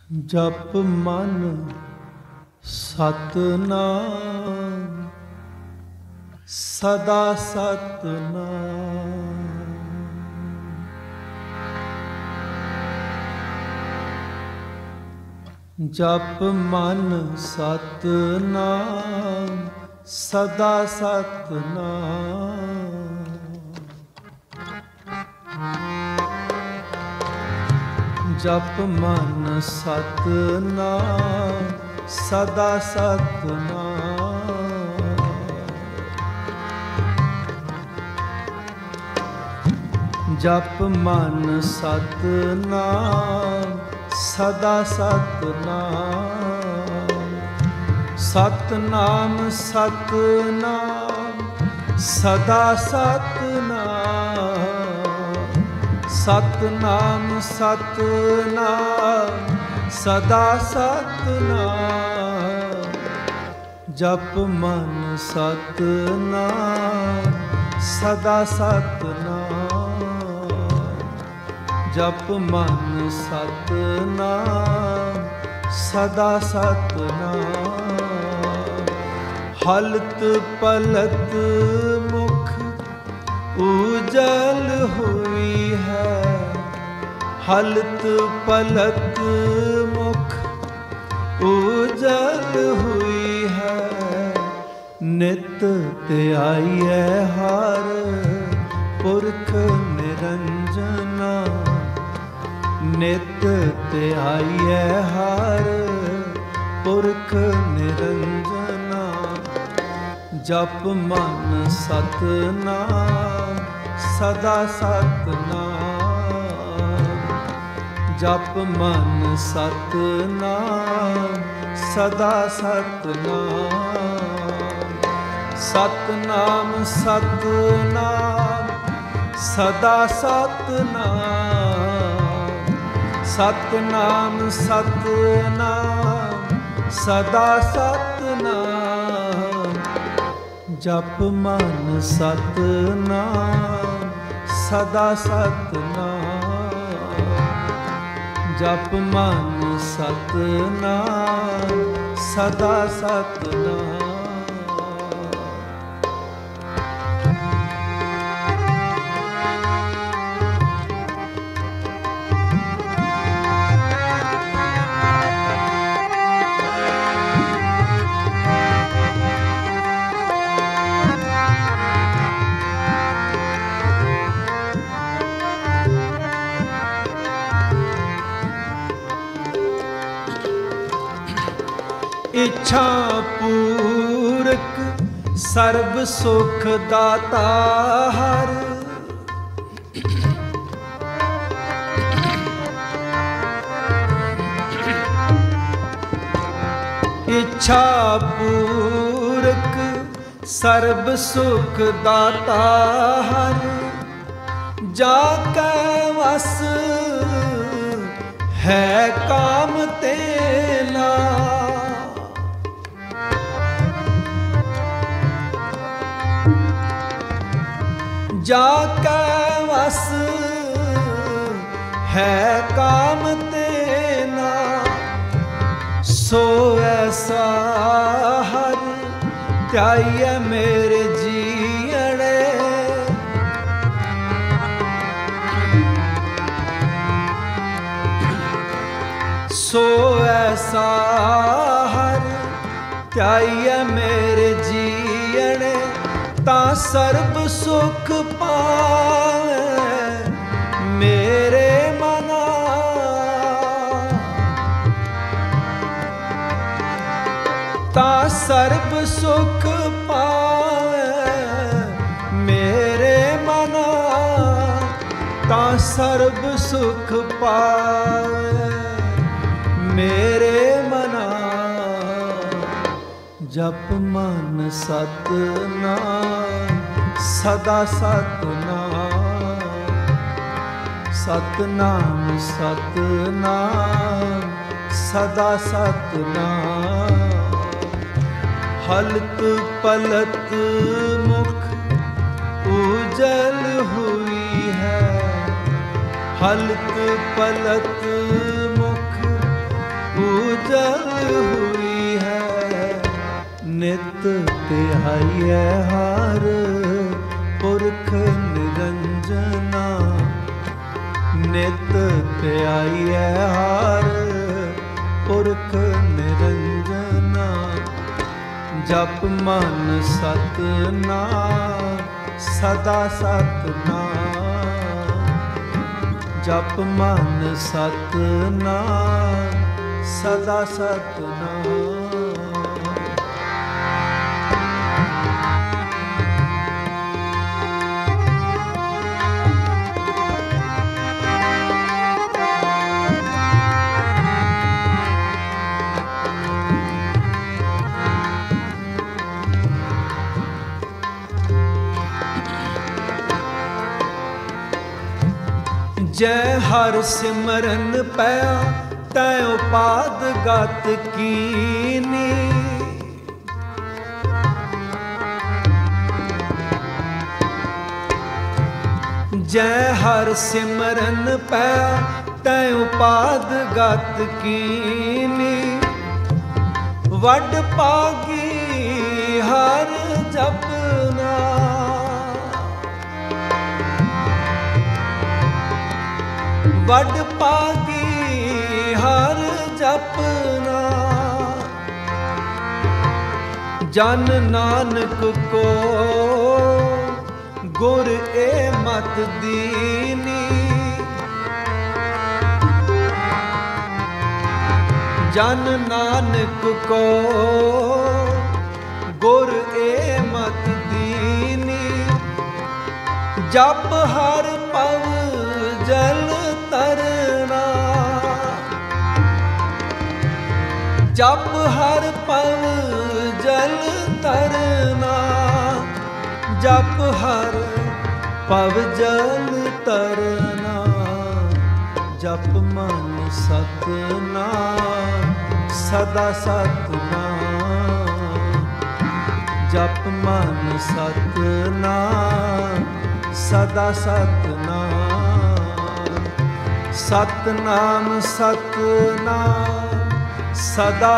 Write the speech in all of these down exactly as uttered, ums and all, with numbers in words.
जप मन सतनाम सदा सतनाम। जप मन सतनाम सदा सतनाम। जप मन सतनाम सदा सतनाम। जप मन सतनाम सदा सतनाम। सतनाम सतनाम सदा सतनाम। सतनाम सतनाम सदा सतनाम। जप मन सतनाम सदा सतनाम। जप मन सतनाम सदा सतनाम। हलत पलत मुख उजल हुई है। हलत पलत मुख उजल हुई है। नित त्याई है हर पुरख निरंजना। नित त्याई है हर पुरख निरंजना। जप मन सतनाम सदा सतनाम। जप मन सतनाम सदा सतनाम। सतनाम सतनाम सदा सतनाम। सतनाम सतनाम सदा सतनाम। जप मन सतनाम सदा सतनाम। जप मन सतनाम सदा सतनाम। इच्छा पूरक सर्व सुख दाता हर। इच्छा पूरक सर्व सुख दाता हर। जाकै वस है काम तेना। जाकै वस है काम तेना। सो ऐसा हर त्याई मेरे जीअड़े। सो ऐसा हर त्याई मेरे जीअड़े। ता सर्ब सुख पावे मेरे मना। ता सर्ब सुख पावे मेरे मना। ता सर्ब सुख पावे मेरे मना। जप मन सतनाम सदा सतनाम। सतनाम सतनाम सदा सतनाम। हलत पलत मुख उजल हुई है। हलत पलत मुख ਧਿਆਈਐ ਹਰ ਪੁਰਖ ਨਿਰੰਜਨਾ। ਨਿਤ ਧਿਆਈਐ ਹਰ ਪੁਰਖ ਨਿਰੰਜਨਾ। ਜਪ ਮਨ ਸਤਿਨਾਮ ਸਦਾ ਸਤਿਨਾਮ। ਜਪ ਮਨ ਸਤਿਨਾਮ ਸਦਾ ਸਤਿਨਾਮ। जय हर सिमरन पया तै उपाद गत कीनी। जय हर सिमरन पया तै उपाद गत कीनी। वड पागी हर जपना। वड पागी हर जपना। जन नानक को गुर ए मत दीनी। जन नानक को गुर ए मत दीनी। जप हर पव जल तरना। जप हर पव जल तरना। जप हर पव जल तरना। जप मन सतनाम सदा सतनाम। जप मन सतनाम सदा सतनाम। सतनाम सतनाम सदा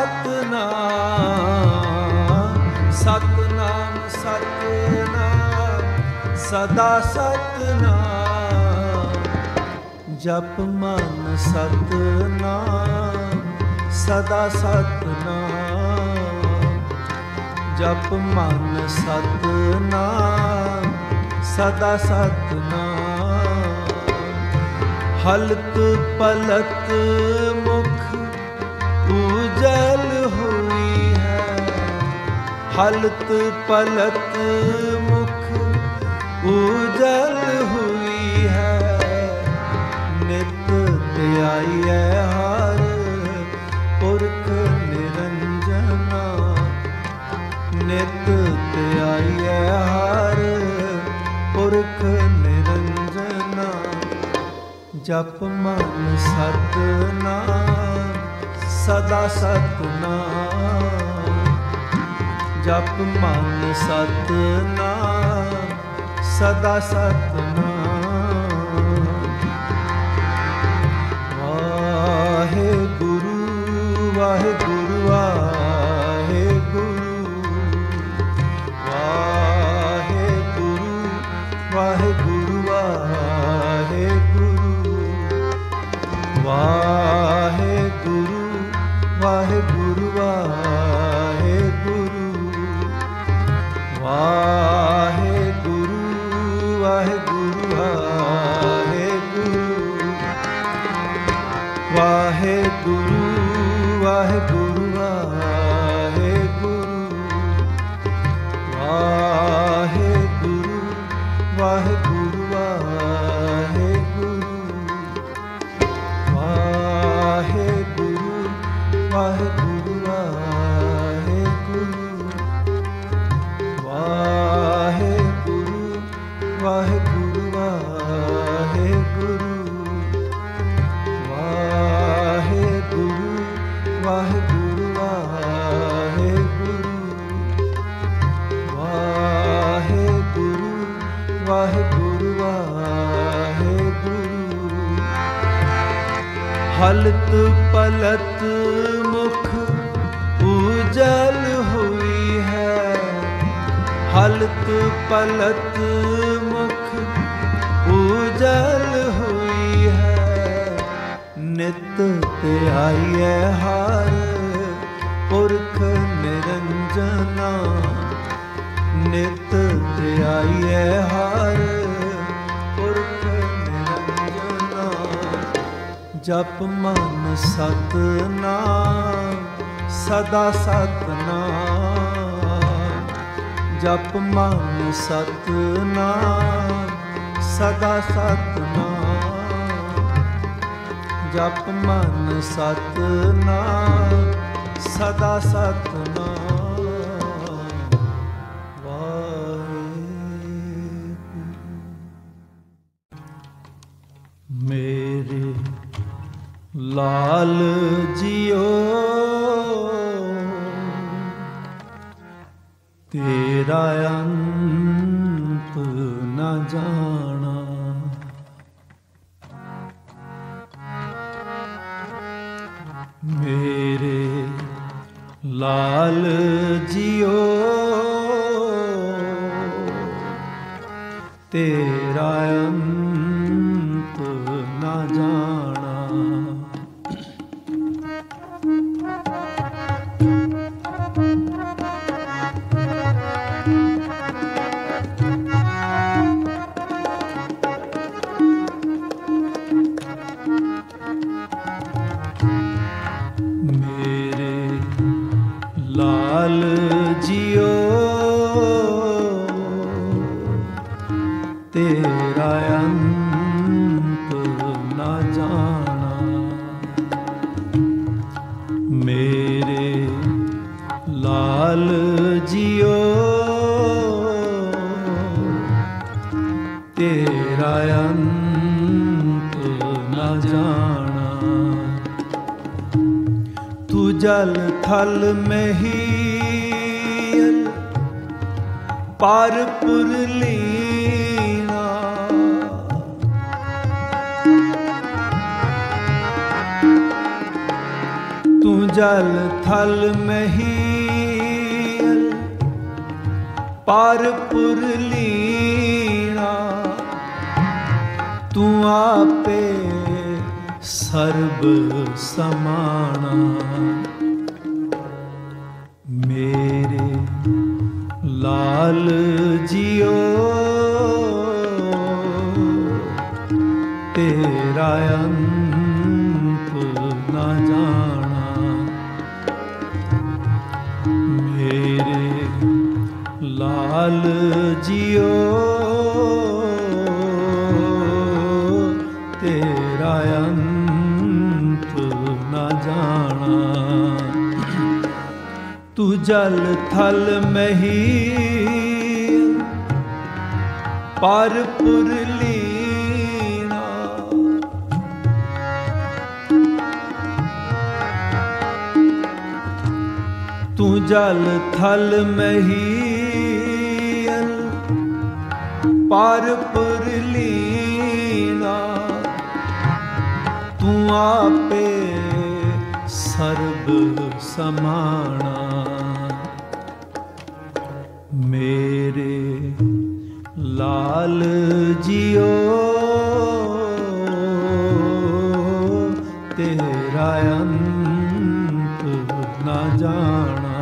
सतनाम। सतनाम सतनाम सदा सतनाम। जप मन सतनाम सदा सतनाम। जप मन सतनाम सदा सतनाम। हलत पलत मुख उजल हुई है। हलत पलत मुख उजल हुई है। नित ध्याइए हर पुरख निरंजना। नित ध्याइए हर पुरख निरंजना। जप मन सतनाम सदा सतनाम। जप मन सतनाम सदा सतनाम। वाहे गुरु वाहे गुरु वाहे गुरु। वाहे गुरु वाहे गुरु वाहे गुरु। वाहे गुरु वाहे गुरु वाहे गुरु। वाहे गुरु वाहे गुरु वाहे गुरु। वाहे गुरु वाहे गुरु वाहे गुरु। वाहे गुरु वाहे गुरु वाहे गुरु। वाहे गुरु वाहे गुरु वाहे गुरु। वाहे गुरु वाहे गुरु वाहे गुरु। वाहे गुरु वाहे गुरु वाहे गुरु। वाहे गुरु वाहे गुरु वाहे गुरु। हलत पलत मुख उजल हुई है। हलत पलत मुख उजल हुई है। नित ध्याइए हर पुरख निरंजना। नित ध्याइए हर पुरख निरंजना। जप मन सतनाम सदा सतनाम। जप मन सतनाम सदा सतनाम। जप मन सतनाम सदा सतनाम। वाहेगुरु। मेरे लाल जियो तेरा अंत न जाना। मेरे लाल जियो तेरा अंत न जाना। लाल जियो तेरा अंत न जाना। मेरे लाल जियो तेरा अंत न जाना। तू जल थल में ही पार पुरलीना। तू जल थल में ही पार पुरलीना। तू आपे सर्ब समाना। मेरे लाल जियो तेरा अंत न जाना। मेरे लाल जियो तेरा अंत न जाना। तू जल थल में ही पार पुरलीना। तू जल थल में ही पार पुरलीना। तू आपे सर्ब समाना। मेरे लाल जियो तेरा अंत न जाना।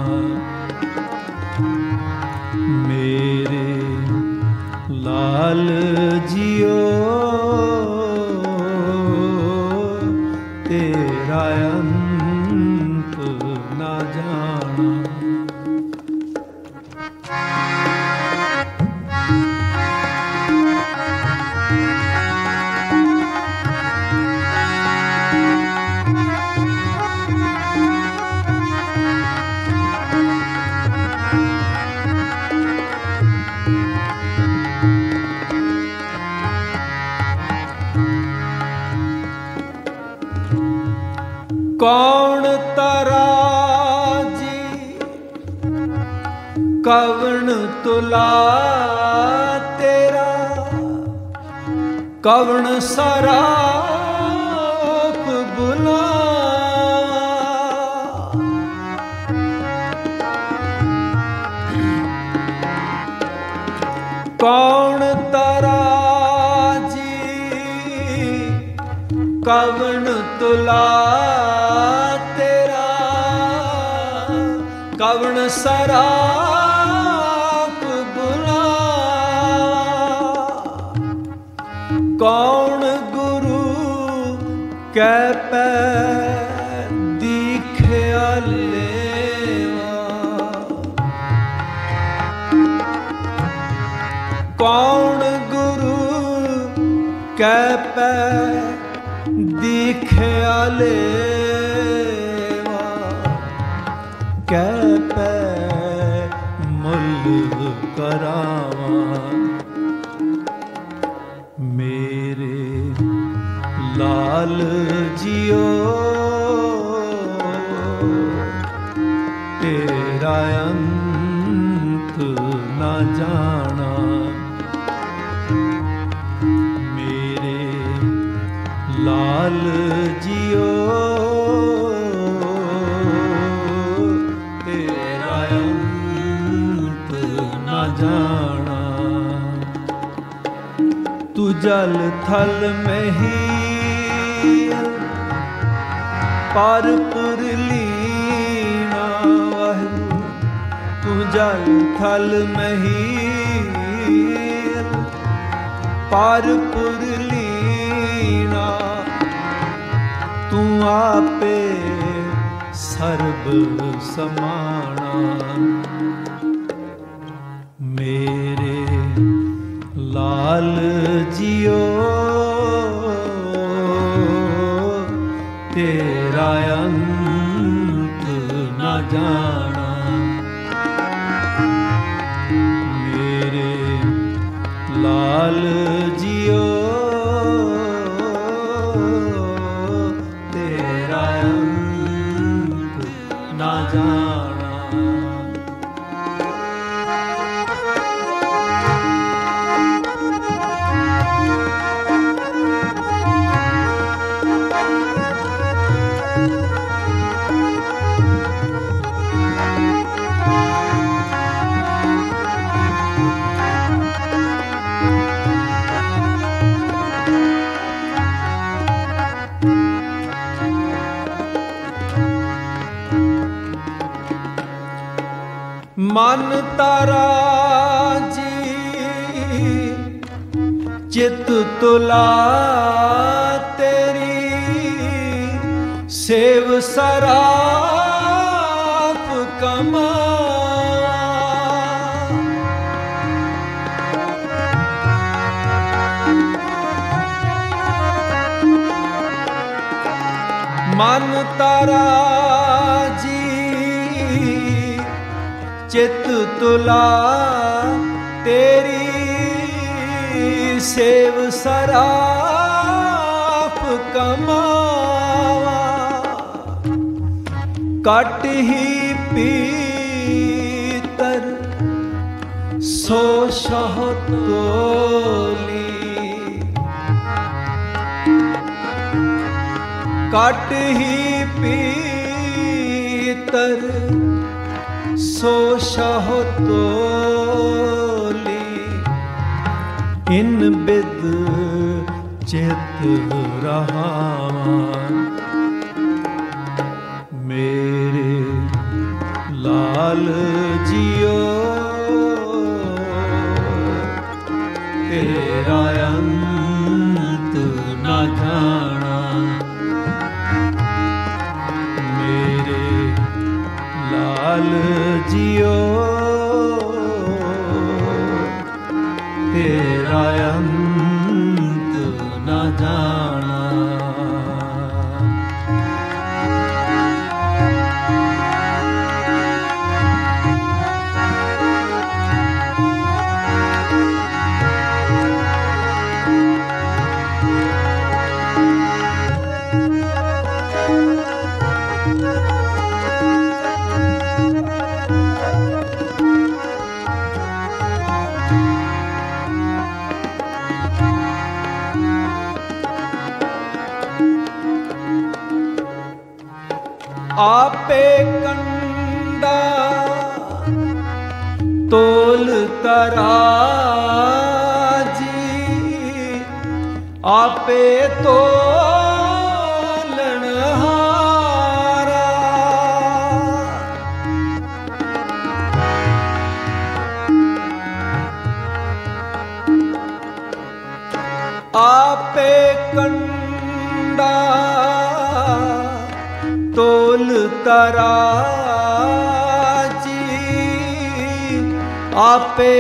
मेरे लाल जियो तेरा अंत न जाना। कौन तराजी कवन तुला तेरा। कवन सराप बुला। कौन तारा जी कवन तुला तेरा, कवन सराप बुला, कौन गुरु कै पै दिखया लेवा, कौन गुरु कै पै दिखया लेवा, कै पै मुल करावा। मेरे लाल जियो तेरा अंत ना जाना, मेरे लाल जियो तेरा अंत ना जाना। तू जल थल में ही पर पुर लीना वाहिगुरू, तू जल थल में ही पर पुर लीना, तू आपे सर्ब समाना। मेरे लाल जियो तेरा अंत न जाना, मेरे लाल जियो तेरा अंत न जाना। मन तारा जी चित तुला तेरी, सेव सराप कमा, मन तारा जी चित तुला तेरी, सेव सराप कमावा, कट ही पीतर सो शह तोली, कट ही पीतर सो शह तोली, इन बिद चित रहावा। मेरे लाल जियो तेरा अंत न जाना, मेरे लाल जियो तेरा अंत न जाना। आपे कंडा तोल तराजी आपे तोलन हारा। आपे कंडा तोल तराजी आपे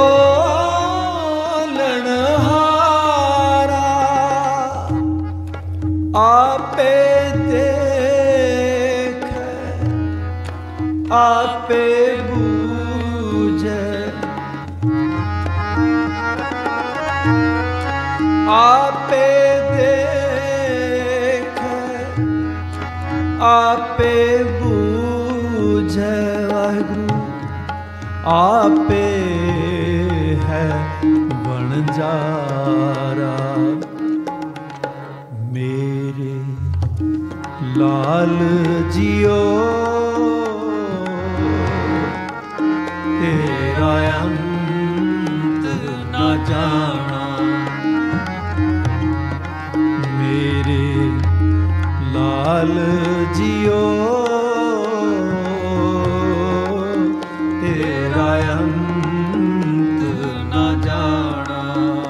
तोलन हारा। आपे देख आपे बूझे आपे देख आपे बूझे। वाहिगुरु आपे है बनजारा। मेरे लाल जियो तेरा अंत ना जाना। मेरे लाल जियो तेरा अंत ना जाना।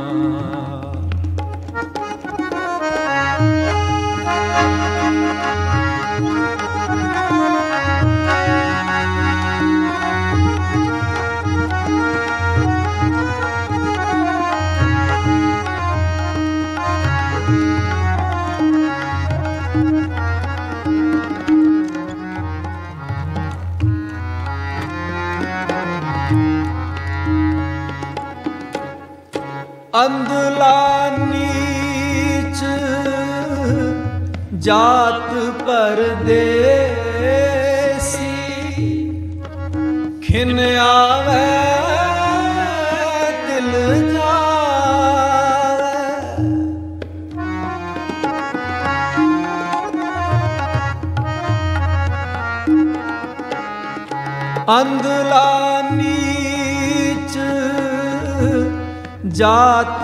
अंधला नीच जात परदेसी खिन आवे दिल जावे। अंधला नीच जात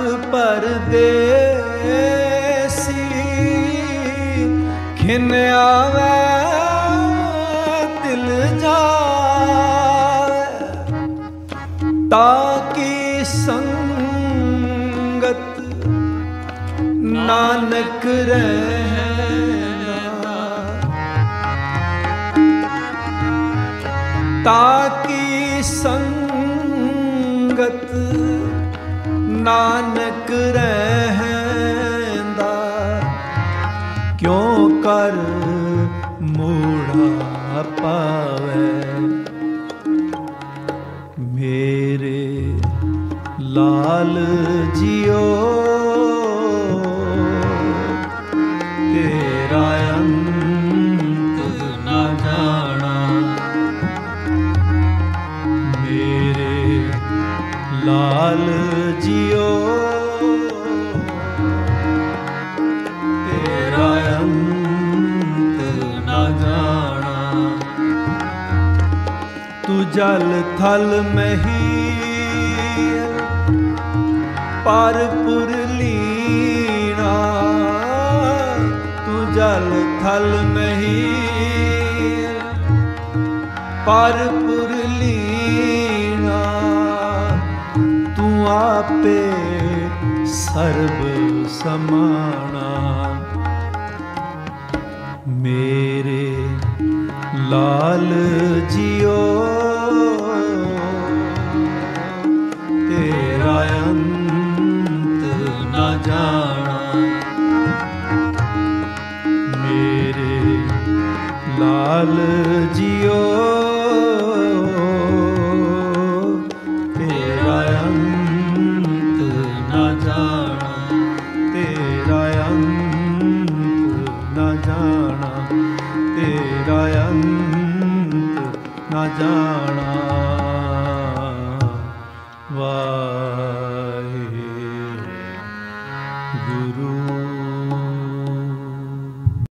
परदेसी खिन आवे दिल जावे। ताकी संगत नानक रहना। ताकी संगत नानक रहंदा। क्यों कर मूढ़ा पावे। मेरे लाल जियो तेरा अंत ना जाना। मेरे लाल जियो तेरा अंत ना जाना। तू जल थल मही पर पुरलीना। तू जल थल मही पर पुरलीना। तू आपे सर्व समाना। मेरे लाल जियो तेरा अंत ना जाना। मेरे लाल जियो तेरा अंत ना जाना। तेरा अंत ना जाना। तेरा अंत ना जाना।